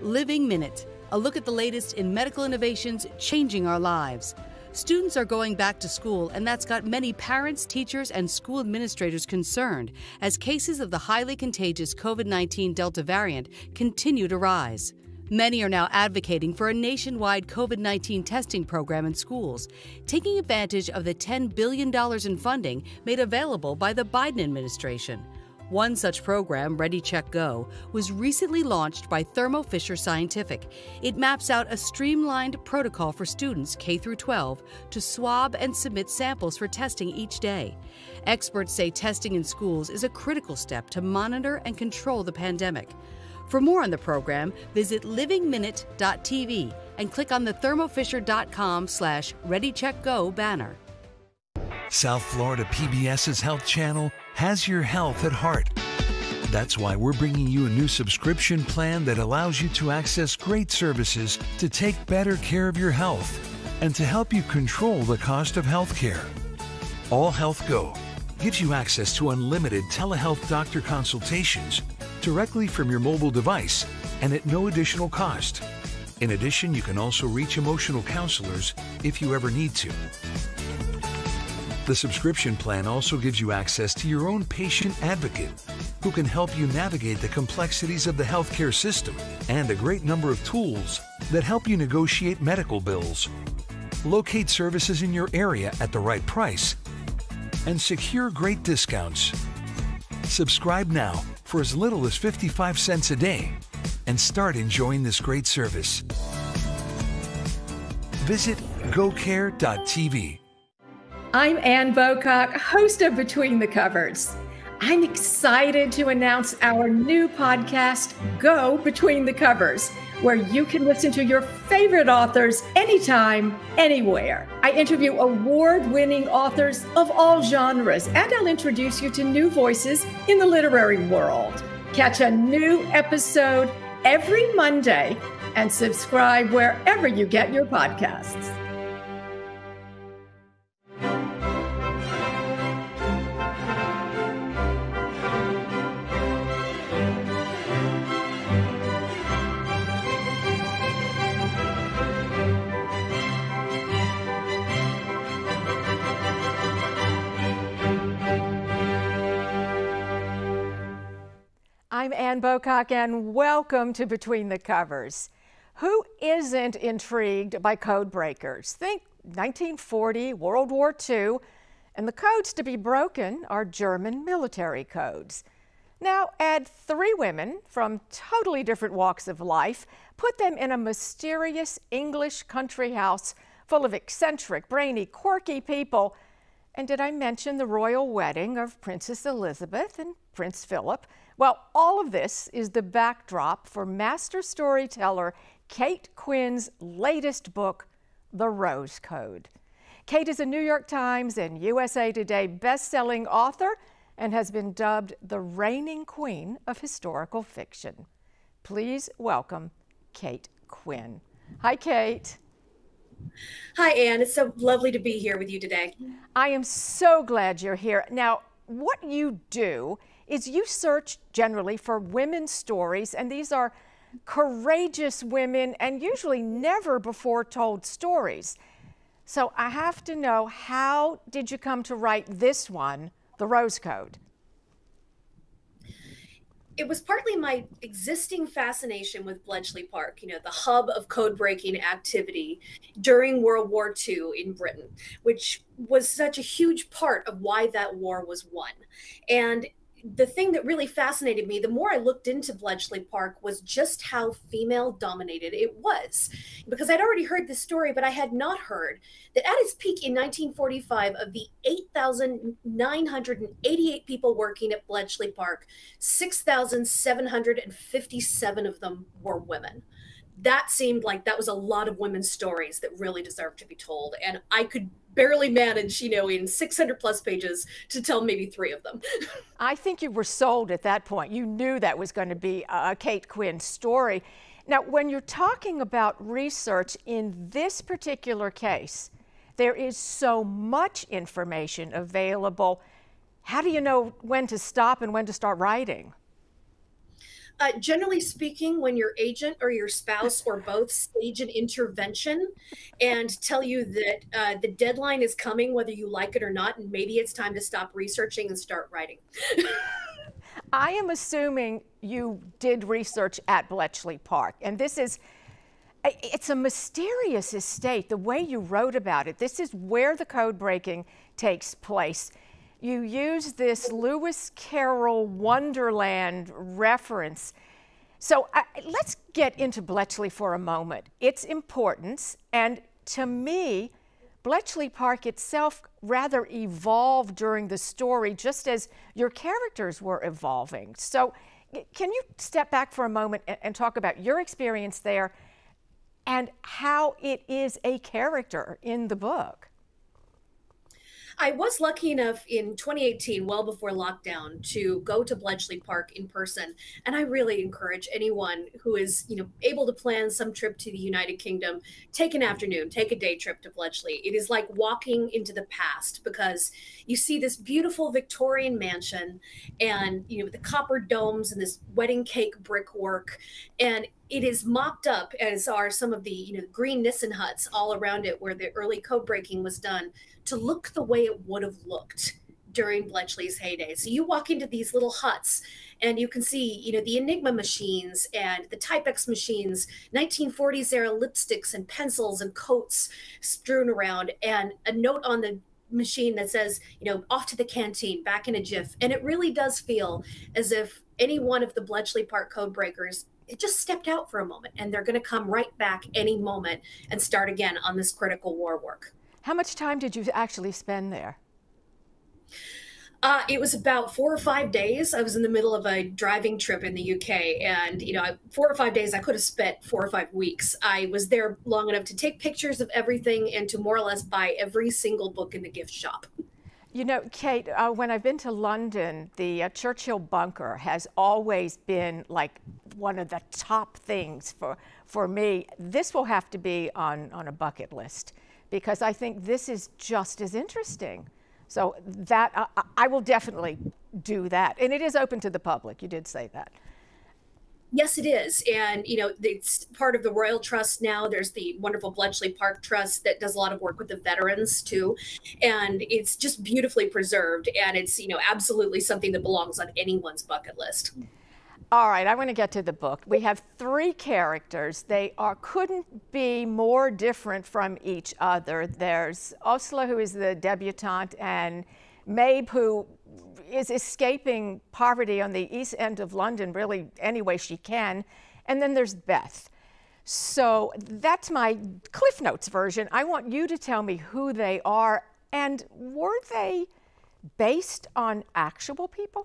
Living Minute, a look at the latest in medical innovations changing our lives. Students are going back to school, and that's got many parents, teachers, and school administrators concerned as cases of the highly contagious COVID-19 Delta variant continue to rise. Many are now advocating for a nationwide COVID-19 testing program in schools, taking advantage of the $10 billion in funding made available by the Biden administration. One such program, Ready, Check, Go, was recently launched by Thermo Fisher Scientific. It maps out a streamlined protocol for students K through 12 to swab and submit samples for testing each day. Experts say testing in schools is a critical step to monitor and control the pandemic. For more on the program, visit livingminute.tv and click on the thermofisher.com/ReadyCheckGo banner. South Florida PBS's Health Channel has your health at heart. That's why we're bringing you a new subscription plan that allows you to access great services to take better care of your health and to help you control the cost of health care. All Health Go gives you access to unlimited telehealth doctor consultations directly from your mobile device and at no additional cost. In addition, you can also reach emotional counselors if you ever need to. The subscription plan also gives you access to your own patient advocate, who can help you navigate the complexities of the healthcare system, and a great number of tools that help you negotiate medical bills, locate services in your area at the right price, and secure great discounts. Subscribe now for as little as 55 cents a day and start enjoying this great service. Visit gocare.tv. I'm Ann Bocock, host of Between the Covers. I'm excited to announce our new podcast, Go Between the Covers, where you can listen to your favorite authors anytime, anywhere. I interview award-winning authors of all genres, and I'll introduce you to new voices in the literary world. Catch a new episode every Monday and subscribe wherever you get your podcasts. I'm Ann Bocock, and welcome to Between the Covers. Who isn't intrigued by codebreakers? Think 1940, World War II, and the codes to be broken are German military codes. Now add three women from totally different walks of life, put them in a mysterious English country house full of eccentric, brainy, quirky people. And did I mention the royal wedding of Princess Elizabeth and Prince Philip? Well, all of this is the backdrop for master storyteller Kate Quinn's latest book, The Rose Code. Kate is a New York Times and USA Today best-selling author and has been dubbed the reigning queen of historical fiction. Please welcome Kate Quinn. Hi, Kate. Hi, Ann. It's so lovely to be here with you today. I am so glad you're here. Now, what you do is you search generally for women's stories, and these are courageous women and usually never before told stories. So I have to know, how did you come to write this one, The Rose Code? It was partly my existing fascination with Bletchley Park, the hub of code-breaking activity during World War II in Britain, which was such a huge part of why that war was won. And the thing that really fascinated me, the more I looked into Bletchley Park, was just how female dominated it was. Because I'd already heard this story, but I had not heard that at its peak in 1945, of the 8,988 people working at Bletchley Park, 6,757 of them were women. That seemed like that was a lot of women's stories that really deserved to be told. And I could barely manage, in 600 plus pages to tell maybe 3 of them. I think you were sold at that point. You knew that was going to be a Kate Quinn story. Now, when you're talking about research in this particular case, there is so much information available. How do you know when to stop and when to start writing? Generally speaking, when your agent or your spouse or both stage an intervention and tell you that the deadline is coming, whether you like it or not, and maybe it's time to stop researching and start writing. I am assuming you did research at Bletchley Park, and it's a mysterious estate, the way you wrote about it. This is where the code breaking takes place. You use this Lewis Carroll Wonderland reference. So let's get into Bletchley for a moment. Its importance, and to me, Bletchley Park itself rather evolved during the story, just as your characters were evolving. So can you step back for a moment and talk about your experience there and how it is a character in the book? I was lucky enough in 2018, well before lockdown, to go to Bletchley Park in person. And I really encourage anyone who is, able to plan some trip to the United Kingdom, take an afternoon, take a day trip to Bletchley. It is like walking into the past, because you see this beautiful Victorian mansion and, the copper domes and this wedding cake brickwork. And it is mocked up, as are some of the green Nissen huts all around it where the early code breaking was done, to look the way it would have looked during Bletchley's heyday. So you walk into these little huts and you can see, the Enigma machines and the Typex machines, 1940s era lipsticks and pencils and coats strewn around, and a note on the machine that says, off to the canteen, back in a jiff. And it really does feel as if any one of the Bletchley Park code breakers, it just stepped out for a moment, and they're going to come right back any moment and start again on this critical war work. How much time did you actually spend there? It was about 4 or 5 days. I was in the middle of a driving trip in the UK, and 4 or 5 days, I could have spent 4 or 5 weeks. I was there long enough to take pictures of everything and to more or less buy every single book in the gift shop. Kate, when I've been to London, the Churchill bunker has always been like one of the top things for me. This will have to be on a bucket list, because I think this is just as interesting. So that I will definitely do that. And it is open to the public. You did say that. Yes, it is. And, it's part of the Royal Trust now. There's the wonderful Bletchley Park Trust that does a lot of work with the veterans, too. And it's just beautifully preserved. And it's, absolutely something that belongs on anyone's bucket list. All right, I want to get to the book. We have 3 characters. They couldn't be more different from each other. There's Ursula, who is the debutante, and Mabe, who is escaping poverty on the east end of London, really any way she can. And then there's Beth. So that's my Cliff Notes version. I want you to tell me who they are, and were they based on actual people?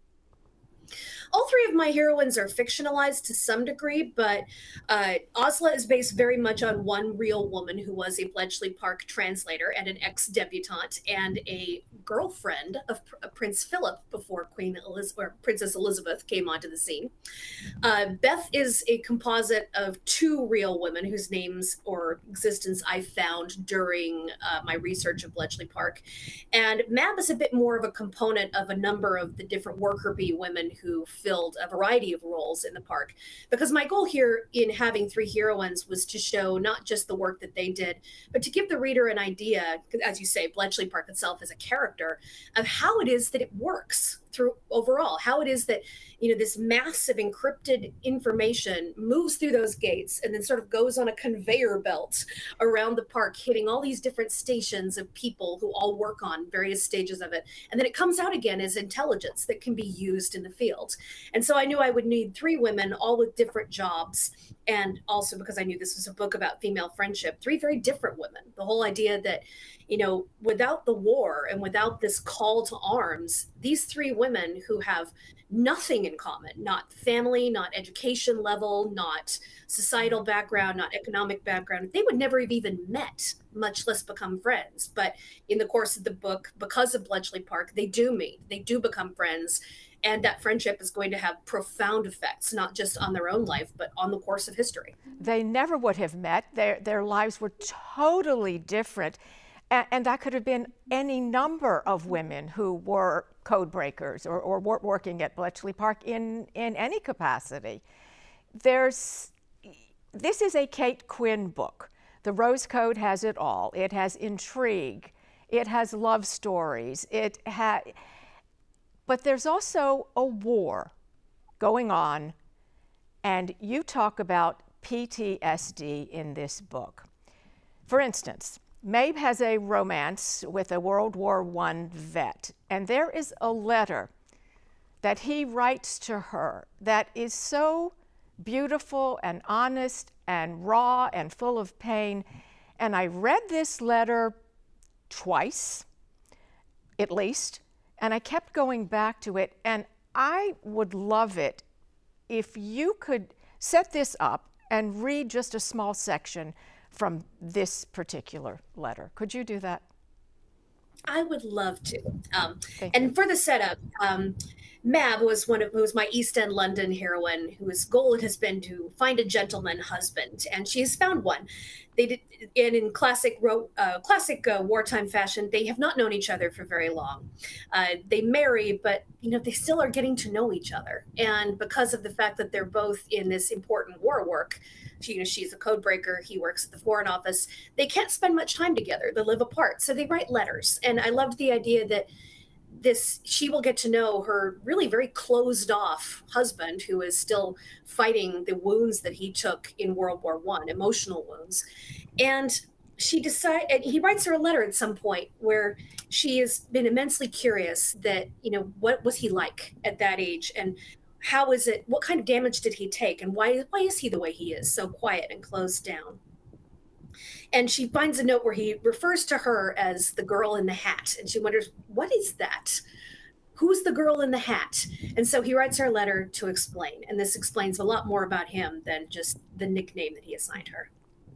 All 3 of my heroines are fictionalized to some degree, but Ursula is based very much on one real woman who was a Bletchley Park translator and an ex-debutante and a girlfriend of Prince Philip before Princess Elizabeth came onto the scene. Beth is a composite of 2 real women whose names or existence I found during my research of Bletchley Park. And Mab is a bit more of a component of a number of the different worker bee women who filled a variety of roles in the park, because my goal here in having 3 heroines was to show not just the work that they did, but to give the reader an idea, as you say, Bletchley Park itself as a character, of how it is that it works through overall, how it is that this massive encrypted information moves through those gates and then sort of goes on a conveyor belt around the park, hitting all these different stations of people who all work on various stages of it, and then it comes out again as intelligence that can be used in the field. And so I knew I would need 3 women, all with different jobs, and also because I knew this was a book about female friendship, 3 very different women. The whole idea that without the war and without this call to arms, these 3 women who have nothing in common, not family, not education level, not societal background, not economic background, they would never have even met, much less become friends. But in the course of the book, because of Bletchley Park, they do meet, they do become friends. And that friendship is going to have profound effects, not just on their own life, but on the course of history. They never would have met. Their lives were totally different. And that could have been any number of women who were code breakers or working at Bletchley Park in any capacity. This is a Kate Quinn book. The Rose Code has it all. It has intrigue. It has love stories. But there's also a war going on, and you talk about PTSD in this book. For instance, Mabe has a romance with a World War I vet, and there is a letter that he writes to her that is so beautiful and honest and raw and full of pain. And I read this letter twice, at least, and I kept going back to it, and I would love it if you could set this up and read just a small section from this particular letter. Could you do that? I would love to. And for the setup, Mab was my East End London heroine whose goal it has been to find a gentleman husband, and she has found one. They did, and in classic wartime fashion, they have not known each other for very long. They marry, but they still are getting to know each other. And because of the fact that they're both in this important war work, she's a code breaker, he works at the Foreign Office, they can't spend much time together. They live apart, so they write letters. And I loved the idea that she will get to know her really very closed off husband, who is still fighting the wounds that he took in World War I, emotional wounds. And and he writes her a letter at some point where she has been immensely curious that, what was he like at that age? And what kind of damage did he take? And why is he the way he is, so quiet and closed down? And she finds a note where he refers to her as the girl in the hat. And she wonders, what is that? Who's the girl in the hat? And so he writes her a letter to explain. And this explains a lot more about him than just the nickname that he assigned her.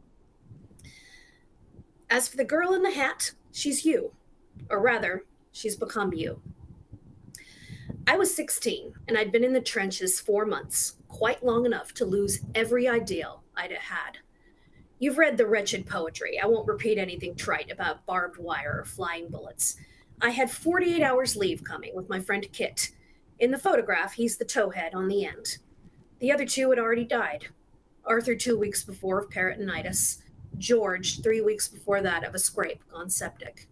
As for the girl in the hat, she's you. Or rather, she's become you. I was 16, and I'd been in the trenches 4 months, quite long enough to lose every ideal I'd had. You've read the wretched poetry. I won't repeat anything trite about barbed wire or flying bullets. I had 48 hours leave coming with my friend Kit. In the photograph, he's the towhead on the end. The other two had already died. Arthur 2 weeks before of peritonitis. George 3 weeks before that of a scrape gone septic.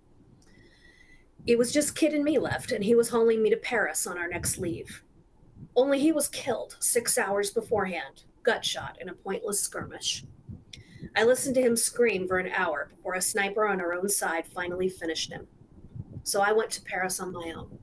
It was just Kit and me left, and he was hauling me to Paris on our next leave. Only he was killed 6 hours beforehand, gut shot in a pointless skirmish. I listened to him scream for an hour before a sniper on our own side finally finished him. So I went to Paris on my own.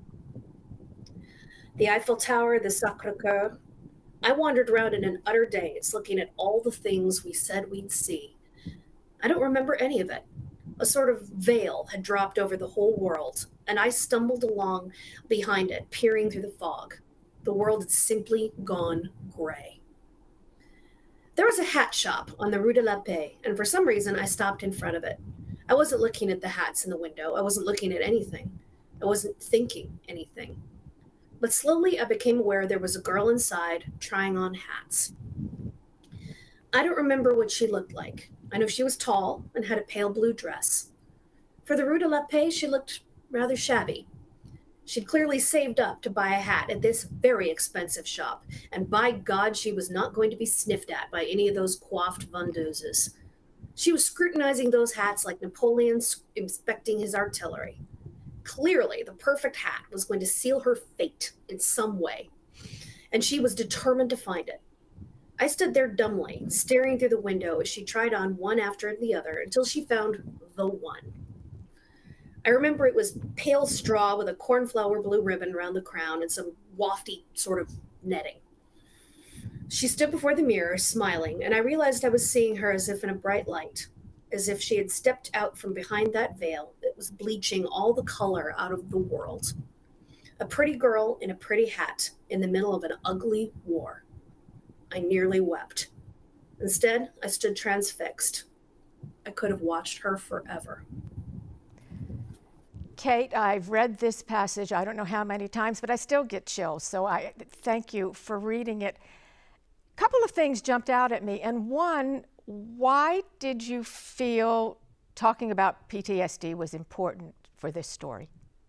The Eiffel Tower, the Sacré-Cœur. I wandered around in an utter daze, looking at all the things we said we'd see. I don't remember any of it. A sort of veil had dropped over the whole world, and I stumbled along behind it, peering through the fog. The world had simply gone gray. There was a hat shop on the Rue de la Paix, and for some reason I stopped in front of it. I wasn't looking at the hats in the window. I wasn't looking at anything. I wasn't thinking anything. But slowly I became aware there was a girl inside trying on hats. I don't remember what she looked like. I know she was tall and had a pale blue dress. For the Rue de la Paix, she looked rather shabby. She'd clearly saved up to buy a hat at this very expensive shop, and by God, she was not going to be sniffed at by any of those coiffed vendeuses. She was scrutinizing those hats like Napoleon inspecting his artillery. Clearly, the perfect hat was going to seal her fate in some way, and she was determined to find it. I stood there dumbly, staring through the window as she tried on one after the other until she found the one. I remember it was pale straw with a cornflower blue ribbon around the crown and some wafty sort of netting. She stood before the mirror, smiling, and I realized I was seeing her as if in a bright light, as if she had stepped out from behind that veil that was bleaching all the color out of the world. A pretty girl in a pretty hat in the middle of an ugly war. I nearly wept. Instead, I stood transfixed. I could have watched her forever. Kate, I've read this passage, I don't know how many times, but I still get chills, so I thank you for reading it. A couple of things jumped out at me, and one, why did you feel talking about PTSD was important for this story?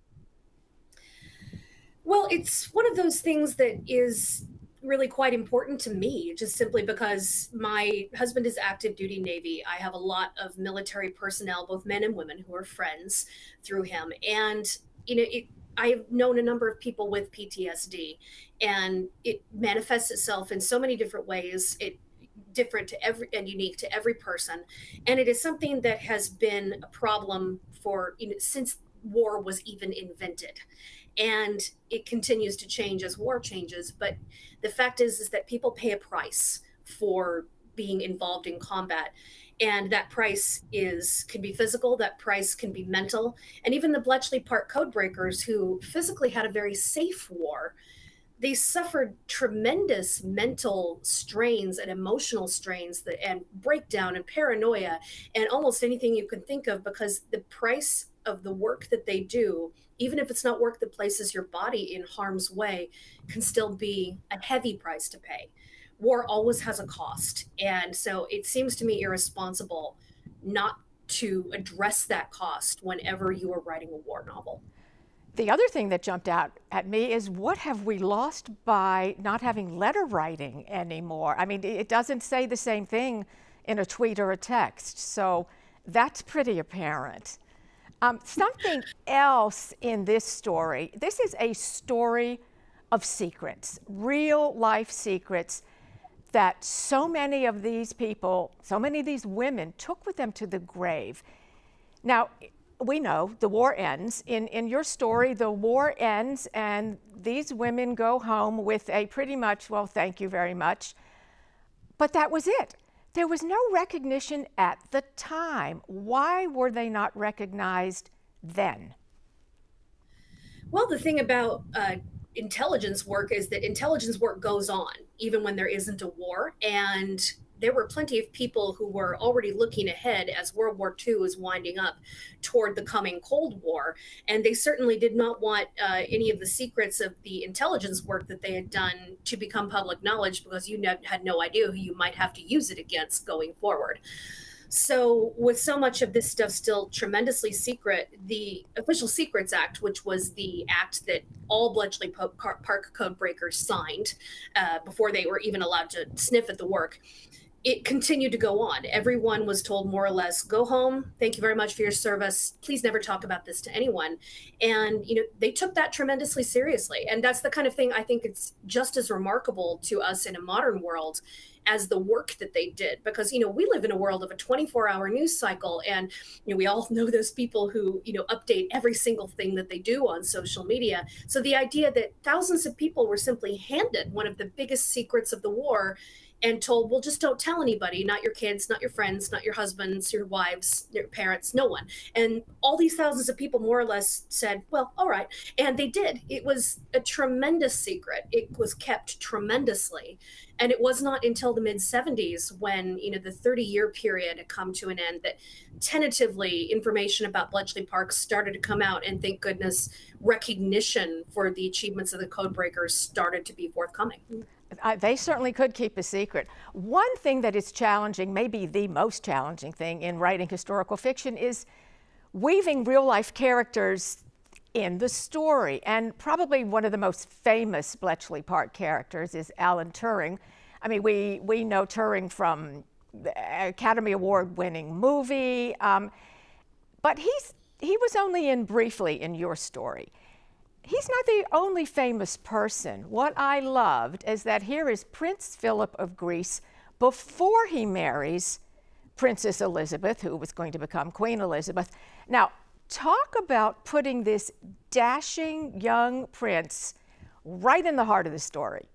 Well, it's one of those things that is really quite important to me, just simply because my husband is active duty Navy. I have a lot of military personnel, both men and women, who are friends through him. And, I've known a number of people with PTSD, and it manifests itself in so many different ways. It different to every and unique to every person. And it is something that has been a problem for, since war was even invented. And it continues to change as war changes. But the fact is that people pay a price for being involved in combat. And that price can be physical, that price can be mental. And even the Bletchley Park codebreakers, who physically had a very safe war, they suffered tremendous mental strains and emotional strains and breakdown and paranoia and almost anything you can think of, because the price of the work that they do, even if it's not work that places your body in harm's way, can still be a heavy price to pay. War always has a cost. And so it seems to me irresponsible not to address that cost whenever you are writing a war novel. The other thing that jumped out at me is, what have we lost by not having letter writing anymore? I mean, it doesn't say the same thing in a tweet or a text, so that's pretty apparent. Something else in this story, this is a story of secrets, real life secrets that so many of these people, so many of these women took with them to the grave. Now, we know the war ends. In your story, the war ends and these women go home with a pretty much, well, thank you very much. But that was it. There was no recognition at the time. Why were they not recognized then? Well, the thing about intelligence work is that intelligence work goes on even when there isn't a war. And there were plenty of people who were already looking ahead as World War II was winding up toward the coming Cold War. And they certainly did not want any of the secrets of the intelligence work that they had done to become public knowledge, because you had no idea who you might have to use it against going forward. So with so much of this stuff still tremendously secret, the Official Secrets Act, which was the act that all Bletchley Park codebreakers signed before they were even allowed to sniff at the work, it continued to go on. Everyone was told more or less, go home, thank you very much for your service, please never talk about this to anyone. And they took that tremendously seriously. And that's the kind of thing I think it's just as remarkable to us in a modern world as the work that they did, because we live in a world of a 24-hour news cycle, and we all know those people who update every single thing that they do on social media. So the idea that thousands of people were simply handed one of the biggest secrets of the war and told, well, just don't tell anybody, not your kids, not your friends, not your husbands, your wives, your parents, no one. And all these thousands of people more or less said, well, all right. And they did. It was a tremendous secret. It was kept tremendously. And it was not until the mid-70s when, the 30-year period had come to an end that tentatively information about Bletchley Park started to come out. And thank goodness, recognition for the achievements of the codebreakers started to be forthcoming. They certainly could keep a secret. One thing that is challenging, maybe the most challenging thing in writing historical fiction, is weaving real-life characters in the story. And probably one of the most famous Bletchley Park characters is Alan Turing. I mean, we know Turing from the Academy Award-winning movie, but he was only in briefly in your story. He's not the only famous person. What I loved is that here is Prince Philip of Greece before he marries Princess Elizabeth, who was going to become Queen Elizabeth. Now, talk about putting this dashing young prince right in the heart of the story.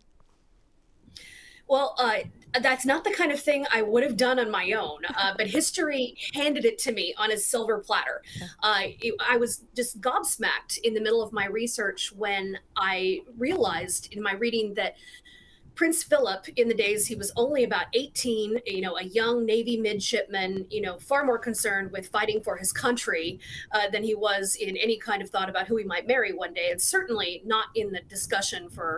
Well, that's not the kind of thing I would have done on my own, but history handed it to me on a silver platter. I was just gobsmacked in the middle of my research when I realized in my reading that Prince Philip, in the days he was only about 18, a young Navy midshipman, far more concerned with fighting for his country than he was in any kind of thought about who he might marry one day, and certainly not in the discussion for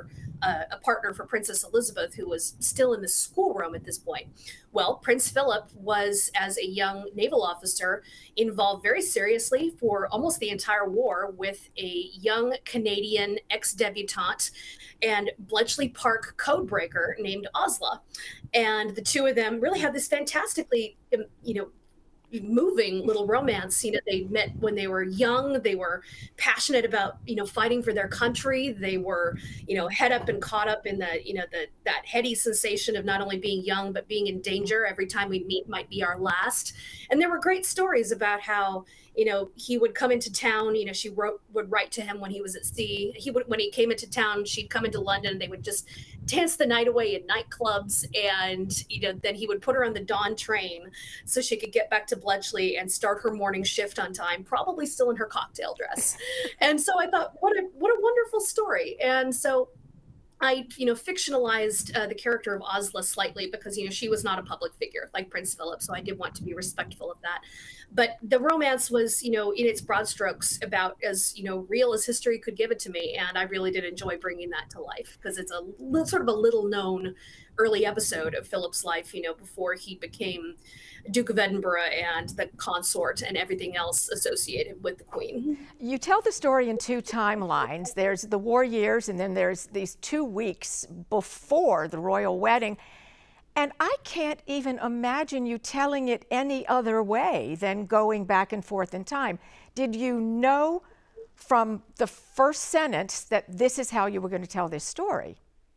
a partner for Princess Elizabeth, who was still in the schoolroom at this point. Well, Prince Philip was, as a young naval officer, involved very seriously for almost the entire war with a young Canadian ex-debutante and Bletchley Park codebreaker named Osla. And the two of them really had this fantastically, moving little romance. They met when they were young. They were passionate about, fighting for their country. They were, head up and caught up in that heady sensation of not only being young, but being in danger. Every time we meet might be our last. And there were great stories about how, he would come into town, she would write to him when he was at sea. When he came into town, she'd come into London, they would just dance the night away in nightclubs. And, then he would put her on the dawn train so she could get back to Bletchley and start her morning shift on time, probably still in her cocktail dress. And so I thought, what a wonderful story. And so I, fictionalized the character of Osla slightly because, she was not a public figure like Prince Philip. So I did want to be respectful of that. But the romance was, in its broad strokes about as, real as history could give it to me. And I really did enjoy bringing that to life because it's a sort of a little known early episode of Philip's life, before he became Duke of Edinburgh and the consort and everything else associated with the Queen. You tell the story in two timelines. There's the war years, and then there's these 2 weeks before the royal wedding. And I can't even imagine you telling it any other way than going back and forth in time. Did you know from the first sentence that this is how you were going to tell this story?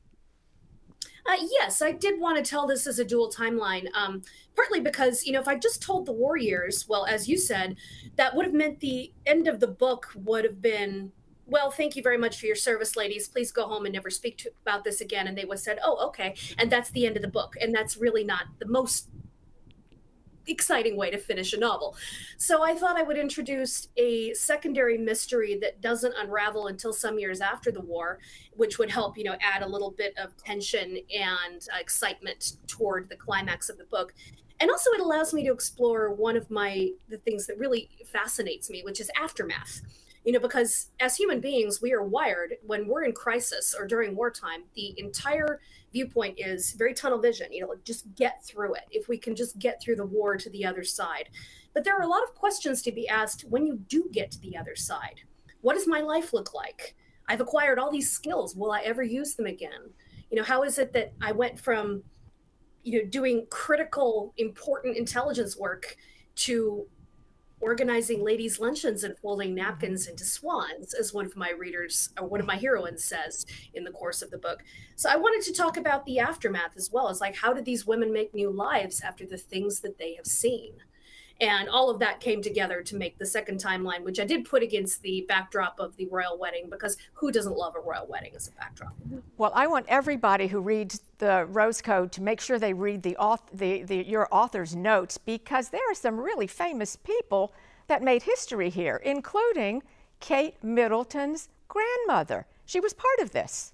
Yes, I did want to tell this as a dual timeline, partly because, if I just told the war years, well, as you said, that would have meant the end of the book would have been, well, thank you very much for your service, ladies. Please go home and never speak about this again. And they would have said, oh, okay. And that's the end of the book. And that's really not the most exciting way to finish a novel. So I thought I would introduce a secondary mystery that doesn't unravel until some years after the war, which would help, add a little bit of tension and excitement toward the climax of the book. And also it allows me to explore one of the things that really fascinates me, which is aftermath. Because as human beings, we are wired when we're in crisis or during wartime, the entire viewpoint is very tunnel vision, just get through it. If we can just get through the war to the other side. But there are a lot of questions to be asked when you do get to the other side. What does my life look like? I've acquired all these skills. Will I ever use them again? How is it that I went from, doing critical, important intelligence work to organizing ladies' luncheons and folding napkins into swans, as one of my readers or one of my heroines says in the course of the book. So I wanted to talk about the aftermath as well as how did these women make new lives after the things that they have seen? And all of that came together to make the second timeline, which I did put against the backdrop of the royal wedding, because who doesn't love a royal wedding as a backdrop? Well, I want everybody who reads the Rose Code to make sure they read your author's notes, because there are some really famous people that made history here, including Kate Middleton's grandmother. She was part of this.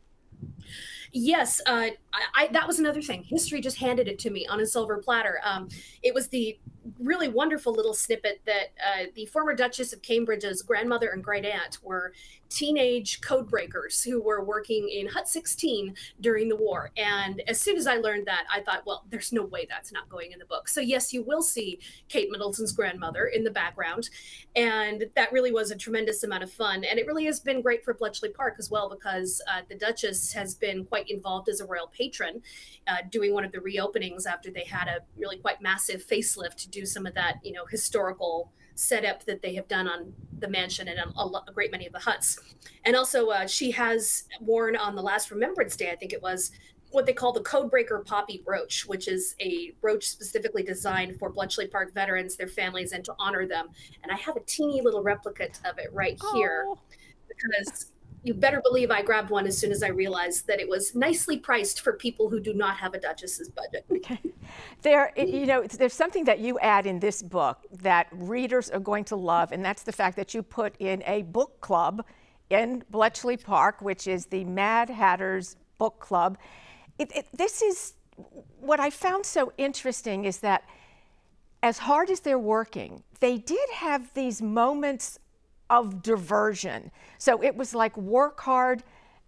Yes, that was another thing. History just handed it to me on a silver platter. It was the really wonderful little snippet that the former Duchess of Cambridge's grandmother and great aunt were teenage codebreakers who were working in Hut 16 during the war. And as soon as I learned that, I thought, well, there's no way that's not going in the book. So yes, you will see Kate Middleton's grandmother in the background. And that really was a tremendous amount of fun. And it really has been great for Bletchley Park as well, because the Duchess has been quite involved as a royal patron, doing one of the reopenings after they had a really quite massive facelift to do some of that, historical setup that they have done on the mansion and a great many of the huts. And also she has worn on the last Remembrance Day, I think it was, what they call the Codebreaker Poppy Brooch, which is a brooch specifically designed for Bletchley Park veterans, their families, and to honor them. And I have a teeny little replica of it right here, because you better believe I grabbed one as soon as I realized that it was nicely priced for people who do not have a duchess's budget. Okay. There's something that you add in this book that readers are going to love, and that's the fact that you put in a book club in Bletchley Park, which is the Mad Hatter's Book Club. This is what I found so interesting, is that as hard as they're working, they did have these moments of diversion. So it was like work hard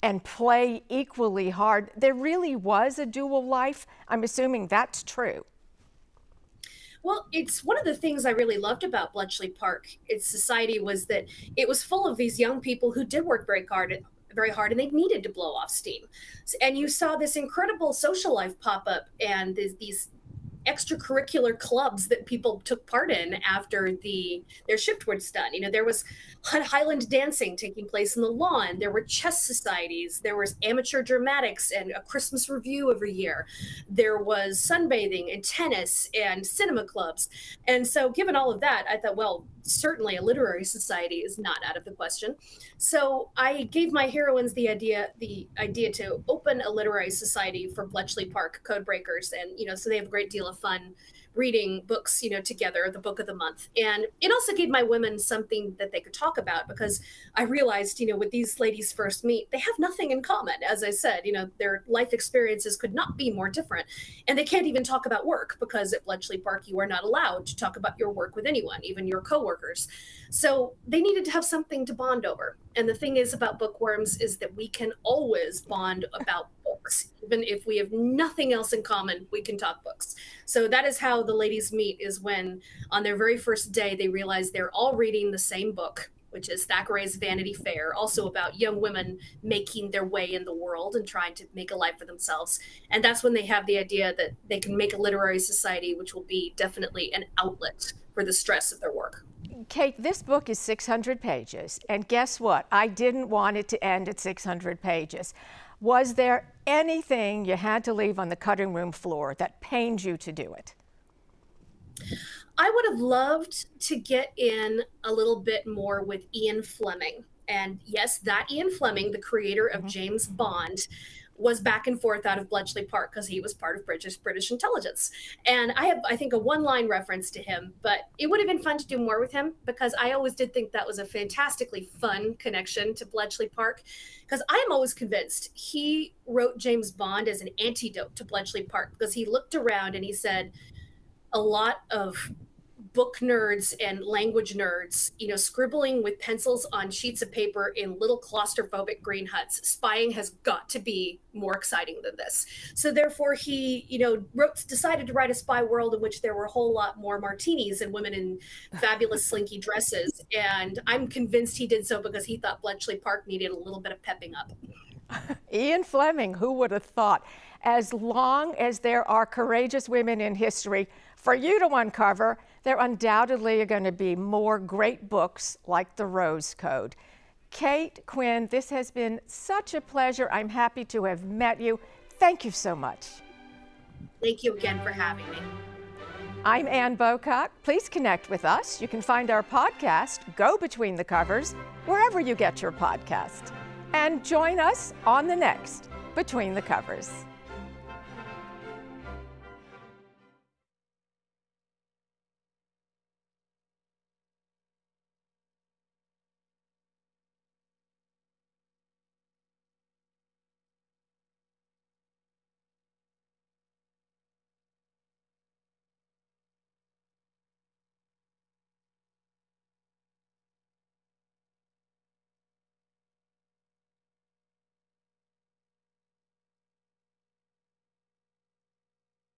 and play equally hard. There really was a dual life. I'm assuming that's true. Well, it's one of the things I really loved about Bletchley Park, its society, was that it was full of these young people who did work very hard, and they needed to blow off steam. And you saw this incredible social life pop up, and these extracurricular clubs that people took part in after their shift was done. You know, there was Highland dancing taking place in the lawn. There were chess societies. There was amateur dramatics and a Christmas review every year. There was sunbathing and tennis and cinema clubs. And so given all of that, I thought, well, certainly a literary society is not out of the question. So I gave my heroines the idea to open a literary society for Bletchley Park codebreakers. And, you know, so they have a great deal of fun reading books, you know, together, the book of the month. And it also gave my women something that they could talk about, because I realized, you know, with these ladies first meet, they have nothing in common. As I said, you know, their life experiences could not be more different. And they can't even talk about work, because at Bletchley Park, you are not allowed to talk about your work with anyone, even your coworkers. So they needed to have something to bond over. And the thing is about bookworms is that we can always bond about books. Even if we have nothing else in common, we can talk books. So that is how the ladies meet, is when on their very first day, they realize they're all reading the same book, which is Thackeray's Vanity Fair, also about young women making their way in the world and trying to make a life for themselves. And that's when they have the idea that they can make a literary society, which will be definitely an outlet for the stress of their work. Kate, this book is 600 pages, and guess what? I didn't want it to end at 600 pages. Was there anything you had to leave on the cutting room floor that pained you to do it? I would have loved to get in a little bit more with Ian Fleming. And yes, that Ian Fleming, the creator of James Bond, was back and forth out of Bletchley Park because he was part of British intelligence. And I have, I think, a one-line reference to him, but it would have been fun to do more with him, because I always did think that was a fantastically fun connection to Bletchley Park, because I am always convinced he wrote James Bond as an antidote to Bletchley Park, because he looked around and he said a lot of book nerds and language nerds, you know, scribbling with pencils on sheets of paper in little claustrophobic green huts. Spying has got to be more exciting than this. So therefore he, you know, decided to write a spy world in which there were a whole lot more martinis and women in fabulous slinky dresses. And I'm convinced he did so because he thought Bletchley Park needed a little bit of pepping up. Ian Fleming, who would have thought? As long as there are courageous women in history for you to uncover, there undoubtedly are going to be more great books like The Rose Code. Kate, Quinn, this has been such a pleasure. I'm happy to have met you. Thank you so much. Thank you again for having me. I'm Ann Bocock. Please connect with us. You can find our podcast, Go Between the Covers, wherever you get your podcast. And join us on the next Between the Covers.